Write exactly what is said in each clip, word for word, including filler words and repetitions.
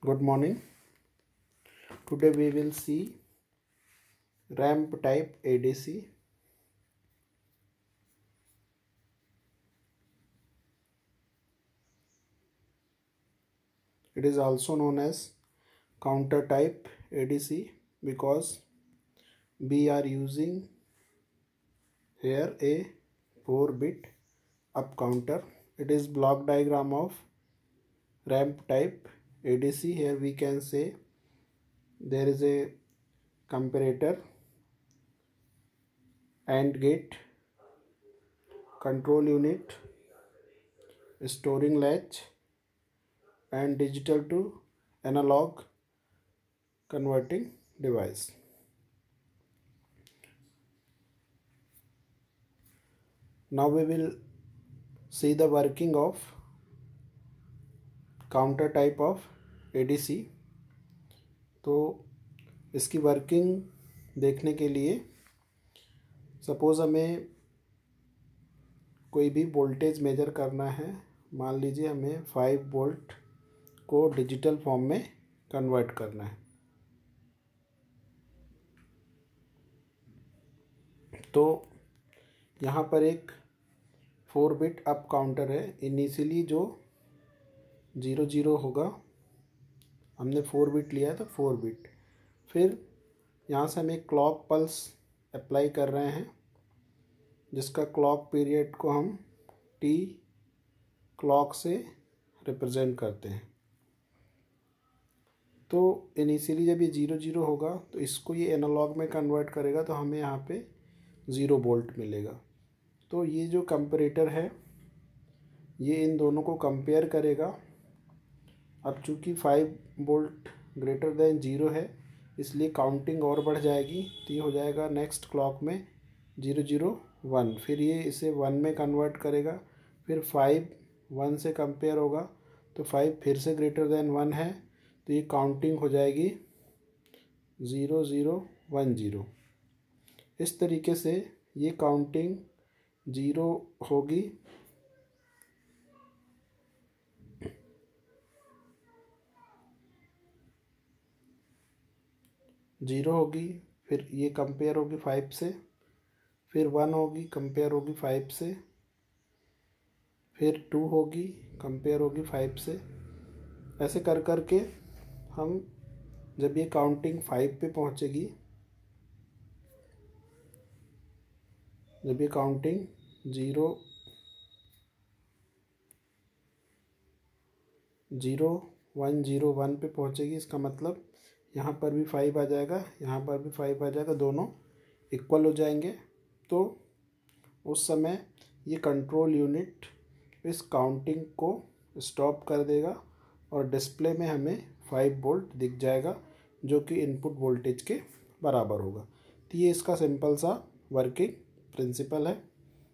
Good morning. Today we will see ramp type A D C. It is also known as counter type A D C because we are using here a four bit up counter. It is block diagram of ramp type A D C. Here we can say there is a comparator, AND gate, control unit, storing latch, and digital to analog converting device. Now we will see the working of counter type of ADC. तो इसकी working देखने के लिए suppose हमें कोई भी voltage measure करना है। मान लीजिए हमें फाइव वोल्ट को डिजिटल फॉर्म में कन्वर्ट करना है। तो यहाँ पर एक फोर बिट अप काउंटर है। इनिशियली जो ज़ीरो ज़ीरो होगा, हमने फोर बिट लिया है तो फोर बिट। फिर यहाँ से हम एक क्लॉक पल्स अप्लाई कर रहे हैं, जिसका क्लॉक पीरियड को हम टी क्लॉक से रिप्रेजेंट करते हैं। तो इनिशियली जब ये ज़ीरो ज़ीरो होगा तो इसको ये एनालॉग में कन्वर्ट करेगा, तो हमें यहाँ पे ज़ीरो वोल्ट मिलेगा। तो ये जो कंपैरेटर है ये इन दोनों को कंपेयर करेगा। अब चूँकि five volt greater than zero है, इसलिए काउंटिंग और बढ़ जाएगी। तो ये हो जाएगा नेक्स्ट क्लॉक में ज़ीरो ज़ीरो वन। फिर ये इसे वन में कन्वर्ट करेगा। फिर फाइव वन से कंपेयर होगा तो फाइव फिर से ग्रेटर देन वन है, तो ये काउंटिंग हो जाएगी ज़ीरो ज़ीरो वन ज़ीरो। इस तरीके से ये काउंटिंग ज़ीरो होगी, ज़ीरो होगी, फिर ये कंपेयर होगी फाइव से, फिर वन होगी कंपेयर होगी फाइव से, फिर टू होगी कंपेयर होगी फाइव से। ऐसे कर कर के हम जब ये काउंटिंग फाइव पे पहुंचेगी, जब ये counting zero zero one zero one पे पहुंचेगी, इसका मतलब यहाँ पर भी फाइव आ जाएगा, यहाँ पर भी फाइव आ जाएगा, दोनों इक्वल हो जाएंगे। तो उस समय ये कंट्रोल यूनिट इस काउंटिंग को स्टॉप कर देगा और डिस्प्ले में हमें फाइव वोल्ट दिख जाएगा, जो कि इनपुट वोल्टेज के बराबर होगा। तो ये इसका सिंपल सा वर्किंग प्रिंसिपल है।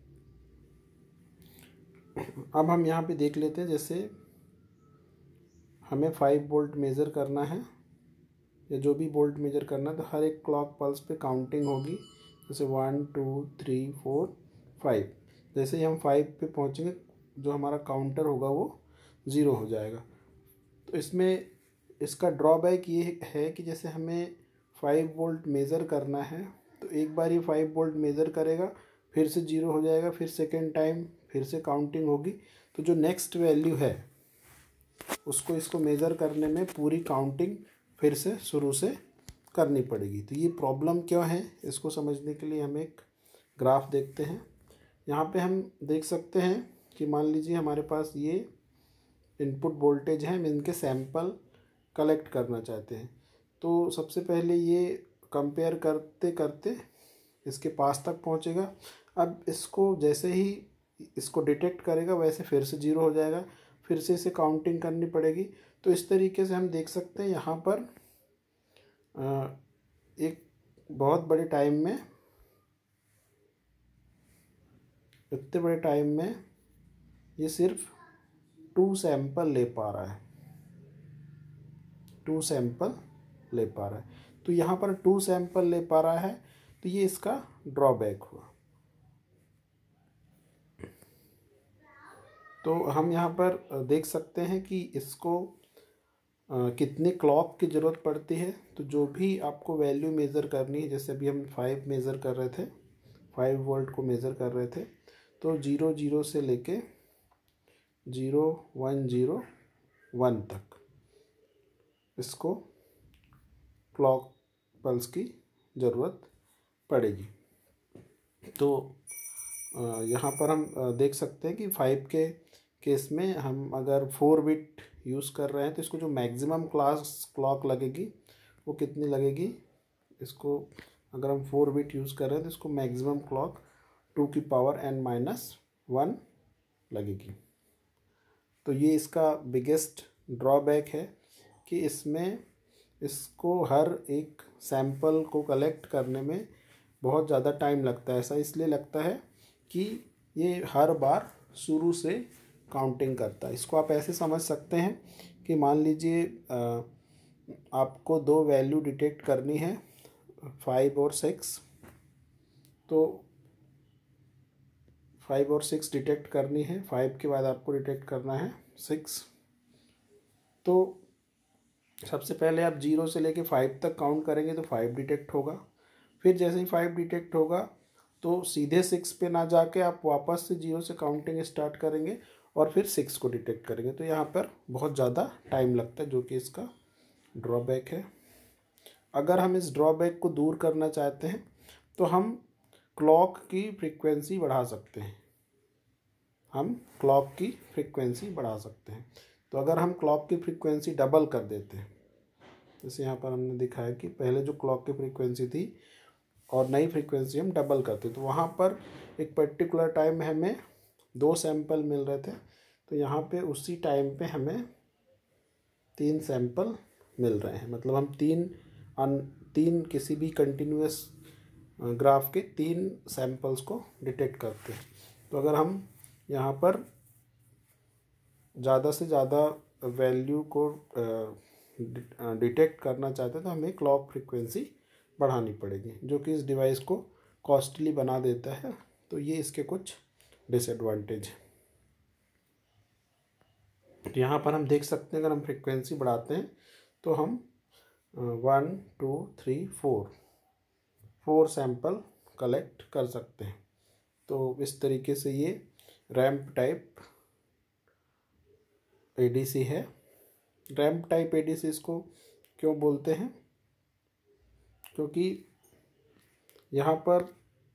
अब हम यहाँ पे देख लेते हैं, जैसे हमें फाइव वोल्ट मेज़र करना है या जो भी वोल्ट मेजर करना है, तो हर एक क्लॉक पल्स पे काउंटिंग होगी। जैसे one two three four five. जैसे ही हम फाइव पे पहुँचेंगे, जो हमारा काउंटर होगा वो ज़ीरो हो जाएगा। तो इसमें इसका ड्रॉबैक ये है कि जैसे हमें फाइव वोल्ट मेज़र करना है, तो एक बार ही फाइव वोल्ट मेज़र करेगा, फिर से ज़ीरो हो जाएगा, फिर सेकेंड टाइम फिर से काउंटिंग होगी। तो जो नेक्स्ट वैल्यू है उसको इसको मेज़र करने में पूरी काउंटिंग फिर से शुरू से करनी पड़ेगी। तो ये प्रॉब्लम क्यों है, इसको समझने के लिए हम एक ग्राफ देखते हैं। यहाँ पे हम देख सकते हैं कि मान लीजिए हमारे पास ये इनपुट वोल्टेज है, हम इनके सैंपल कलेक्ट करना चाहते हैं। तो सबसे पहले ये कंपेयर करते करते इसके पास तक पहुँचेगा। अब इसको जैसे ही इसको डिटेक्ट करेगा, वैसे फिर से ज़ीरो हो जाएगा, फिर से इसे काउंटिंग करनी पड़ेगी। तो इस तरीके से हम देख सकते हैं यहाँ पर एक बहुत बड़े टाइम में इतने बड़े टाइम में ये सिर्फ टू सैंपल ले पा रहा है, टू सैंपल ले पा रहा है। तो यहाँ पर टू सैंपल ले पा रहा है, तो ये इसका ड्रॉबैक हुआ। तो हम यहाँ पर देख सकते हैं कि इसको आ, कितनी क्लॉक की ज़रूरत पड़ती है। तो जो भी आपको वैल्यू मेज़र करनी है, जैसे अभी हम फाइव मेज़र कर रहे थे, फाइव वोल्ट को मेज़र कर रहे थे, तो जीरो जीरो से लेके जीरो वन जीरो वन तक इसको क्लॉक पल्स की ज़रूरत पड़ेगी। तो यहाँ पर हम देख सकते हैं कि फाइव के केस में हम अगर फोर बिट यूज़ कर रहे हैं तो इसको जो मैक्सिमम क्लास क्लॉक लगेगी वो कितनी लगेगी। इसको अगर हम फोर बिट यूज़ कर रहे हैं तो इसको मैक्सिमम क्लॉक टू की पावर एन माइनस वन लगेगी। तो ये इसका बिगेस्ट ड्रॉबैक है कि इसमें इसको हर एक सैंपल को कलेक्ट करने में बहुत ज़्यादा टाइम लगता है। ऐसा इसलिए लगता है कि ये हर बार शुरू से काउंटिंग करता है। इसको आप ऐसे समझ सकते हैं कि मान लीजिए आपको दो वैल्यू डिटेक्ट करनी है, फाइव और सिक्स। तो फाइव और सिक्स डिटेक्ट करनी है, फाइव के बाद आपको डिटेक्ट करना है सिक्स। तो सबसे पहले आप जीरो से लेके फाइव तक काउंट करेंगे तो फाइव डिटेक्ट होगा। फिर जैसे ही फाइव डिटेक्ट होगा तो सीधे सिक्स पे ना जाके आप वापस से जीरो से काउंटिंग स्टार्ट करेंगे और फिर सिक्स को डिटेक्ट करेंगे। तो यहाँ पर बहुत ज़्यादा टाइम लगता है, जो कि इसका ड्रॉबैक है। अगर हम इस ड्रॉबैक को दूर करना चाहते हैं तो हम क्लॉक की फ्रीक्वेंसी बढ़ा सकते हैं। हम क्लॉक की फ्रीक्वेंसी बढ़ा सकते हैं। तो अगर हम क्लॉक की फ्रीक्वेंसी डबल कर देते हैं, जैसे यहाँ पर हमने दिखाया कि पहले जो क्लॉक की फ्रीक्वेंसी थी और नई फ्रीक्वेंसी हम डबल करते, तो वहाँ पर एक पर्टिकुलर टाइम में हमें दो सैंपल मिल रहे थे, तो यहाँ पे उसी टाइम पे हमें तीन सैंपल मिल रहे हैं। मतलब हम तीन अन तीन किसी भी कंटिन्यूस ग्राफ के तीन सैंपल्स को डिटेक्ट करते हैं। तो अगर हम यहाँ पर ज़्यादा से ज़्यादा वैल्यू को डिटेक्ट करना चाहते हैं तो हमें क्लॉक फ्रीक्वेंसी बढ़ानी पड़ेगी, जो कि इस डिवाइस को कॉस्टली बना देता है। तो ये इसके कुछ डिसएडवांटेज है। यहाँ पर हम देख सकते हैं अगर हम फ्रीक्वेंसी बढ़ाते हैं तो हम one two three four four sample collect कर सकते हैं। तो इस तरीके से ये रैंप टाइप एडीसी है। रैंप टाइप एडीसी इसको क्यों बोलते हैं, क्योंकि यहाँ पर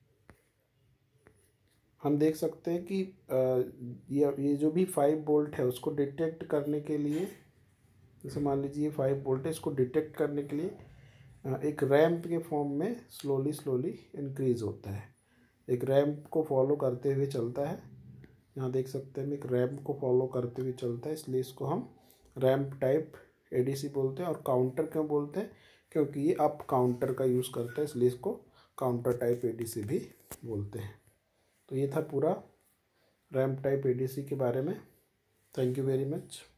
हम देख सकते हैं कि ये ये जो भी फाइव वोल्ट है उसको डिटेक्ट करने के लिए, जैसे मान लीजिए फाइव वोल्ट है, इसको डिटेक्ट करने के लिए एक रैंप के फॉर्म में स्लोली स्लोली इंक्रीज़ होता है। एक रैंप को फॉलो करते हुए चलता है। यहाँ देख सकते हैं हम एक रैंप को फॉलो करते हुए चलता है, इसलिए इसको हम रैंप टाइप एडीसी बोलते हैं। और काउंटर क्यों बोलते हैं, क्योंकि ये अप काउंटर का यूज़ करता है, इसलिए इसको काउंटर टाइप एडीसी भी बोलते हैं। तो ये था पूरा रैंप टाइप एडीसी के बारे में। Thank you very much.